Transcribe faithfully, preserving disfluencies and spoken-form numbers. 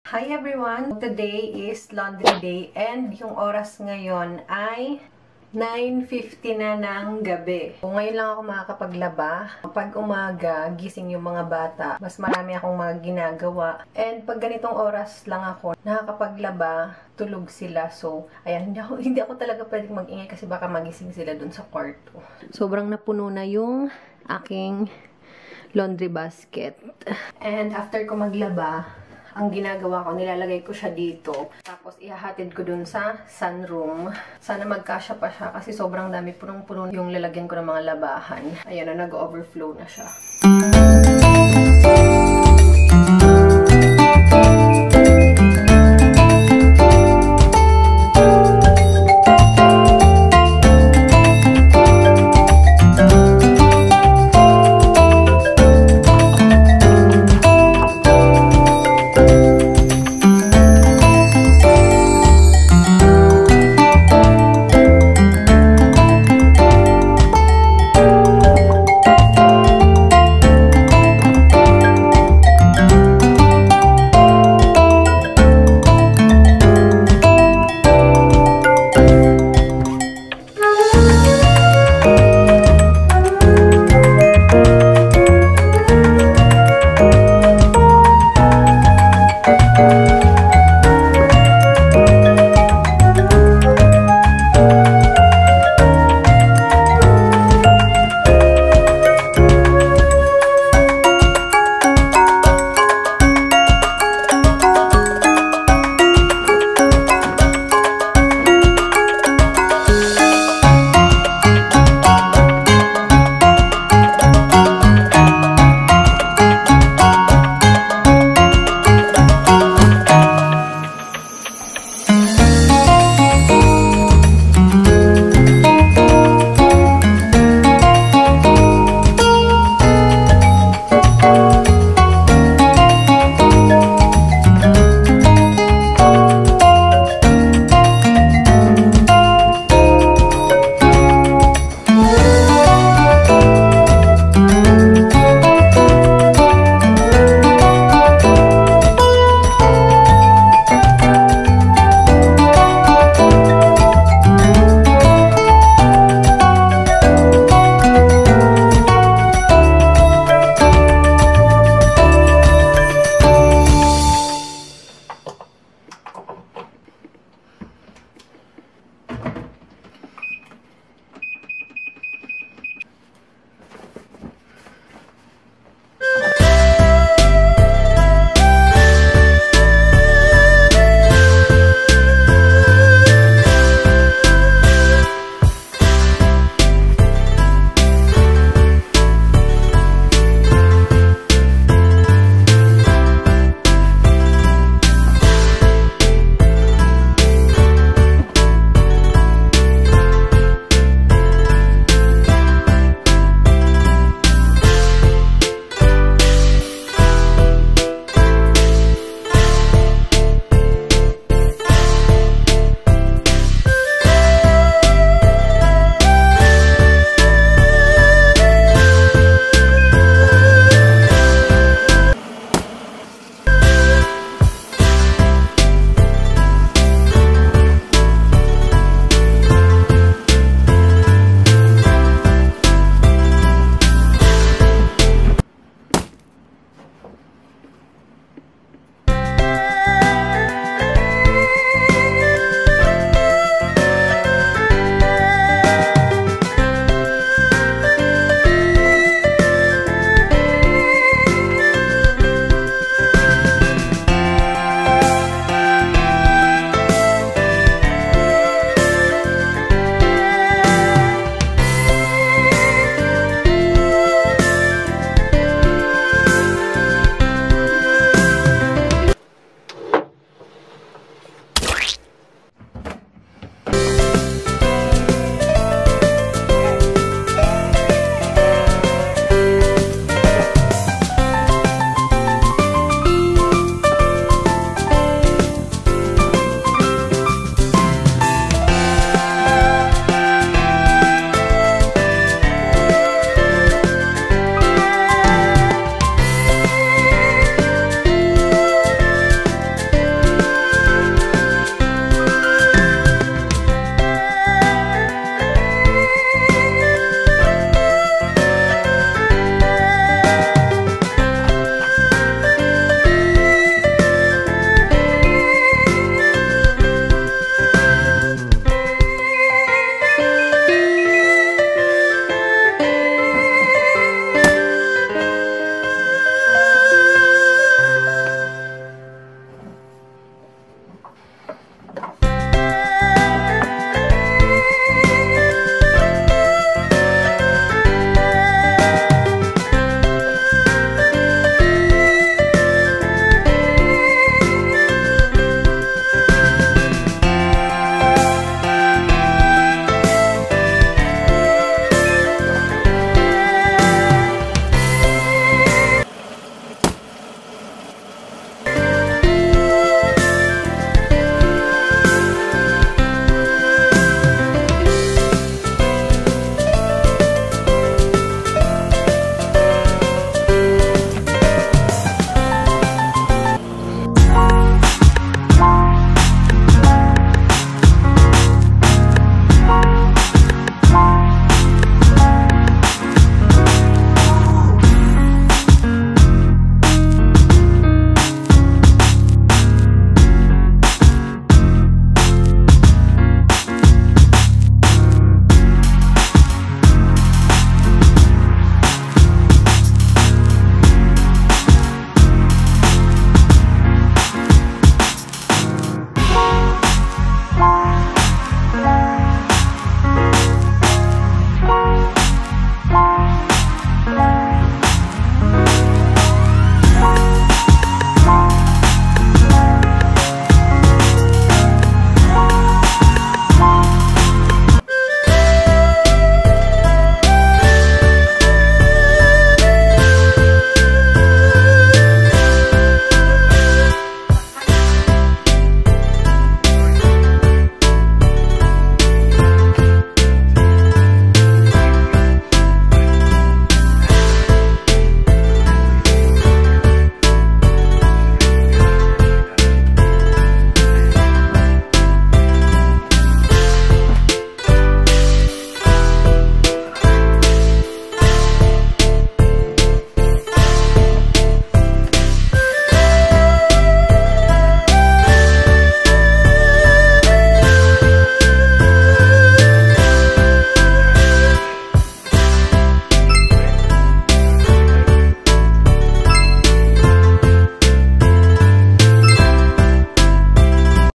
Hi everyone! Today is laundry day and yung oras ngayon ay nine fifty na ng gabi. So, ngayon lang ako makakapaglaba. Pag umaga, gising yung mga bata. Mas marami akong mga ginagawa. And pag ganitong oras lang ako, nakakapaglaba, tulog sila. So, ayan, hindi ako, hindi ako talaga pwedeng mag-ingay kasi baka magising sila dun sa kwarto. Sobrang napuno na yung aking laundry basket. And after ko maglaba, ang ginagawa ko, nilalagay ko siya dito. Tapos, ihahatid ko dun sa sunroom. Sana magkasya pa siya kasi sobrang dami punong-puno yung lalagyan ko ng mga labahan. Ayan na, nag-overflow na siya.